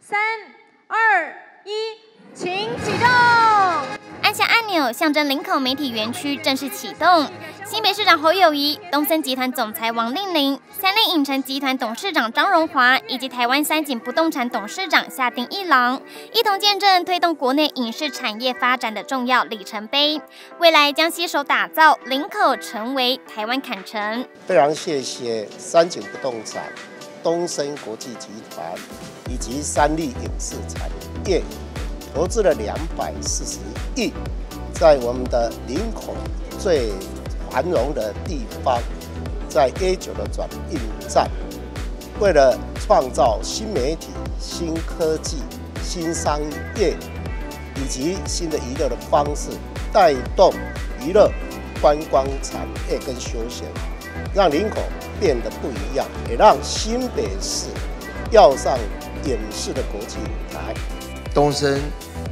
3、2、1，请启动。 按下按钮，象征林口媒体园区正式启动。新北市长侯友宜、东森集团总裁王令麟、三立影城集团董事长张荣华以及台湾三井不动产董事长夏定一郎，一同见证推动国内影视产业发展的重要里程碑。未来将携手打造林口成为台湾坎城。 非常谢谢三井不动产、东森国际集团以及三立影视产业投资了240亿，在我们的林口最繁荣的地方，在 A9 的转运站，为了创造新媒体、新科技、新商业以及新的娱乐的方式，带动娱乐、观光产业跟休闲，让林口变得不一样，也让新北市要上影视的国际舞台。 东森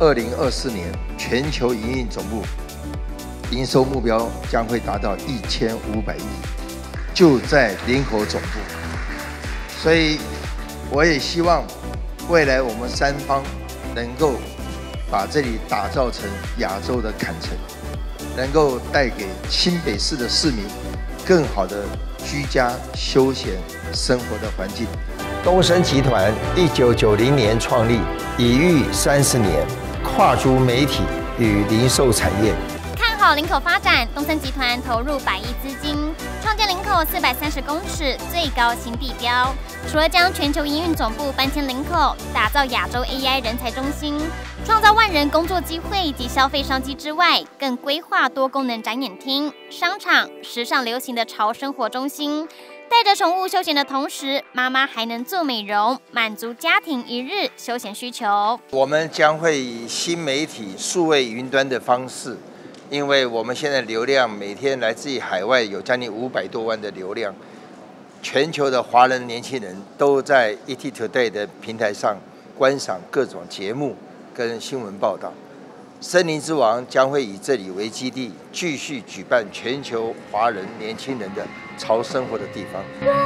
2024年全球营运总部营收目标将会达到1500亿，就在林口总部。所以我也希望未来我们三方能够把这里打造成亚洲的坎城，能够带给新北市的市民更好的居家休闲生活的环境。 东森集团1990年创立，已逾30年，跨足媒体与零售产业。 看好林口发展，东森集团投入100亿资金，创建林口430公尺最高新地标。除了将全球营运总部搬迁林口，打造亚洲 AI 人才中心，创造万人工作机会及消费商机之外，更规划多功能展演厅、商场、时尚流行的潮生活中心。带着宠物休闲的同时，妈妈还能做美容，满足家庭一日休闲需求。 我们将会以新媒体数位云端的方式，因为我们现在流量每天来自于海外有将近500多万的流量，全球的华人年轻人都在 ETtoday 的平台上观赏各种节目跟新闻报道。森林之王将会以这里为基地，继续举办全球华人年轻人的潮生活的地方。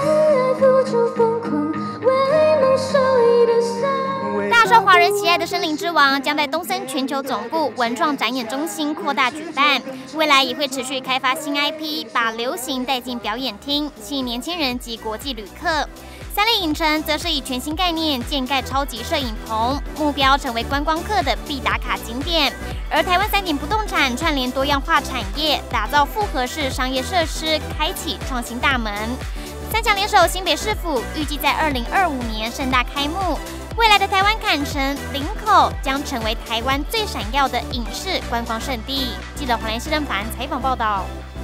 大受华人喜爱的森林之王将在东森全球总部文创展演中心扩大举办，未来也会持续开发新 IP， 把流行带进表演厅，吸引年轻人及国际旅客。三立影城则是以全新概念建盖超级摄影棚，目标成为观光客的必打卡景点。而台湾三井不动产串联多样化产业，打造复合式商业设施，开启创新大门。三强联手新北市府，预计在2025年盛大开幕。未来的台湾坎城林口将成为台湾最闪耀的影视观光胜地。记者黄连希任凡采访报道。